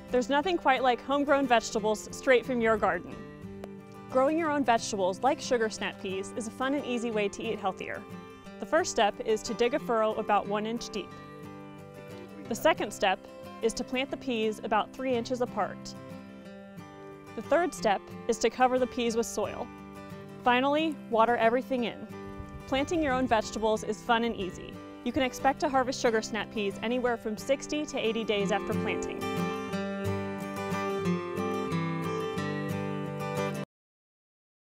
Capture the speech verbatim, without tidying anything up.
There's nothing quite like homegrown vegetables straight from your garden. Growing your own vegetables, like sugar snap peas, is a fun and easy way to eat healthier. The first step is to dig a furrow about one inch deep. The second step is to plant the peas about three inches apart. The third step is to cover the peas with soil. Finally, water everything in. Planting your own vegetables is fun and easy. You can expect to harvest sugar snap peas anywhere from sixty to eighty days after planting.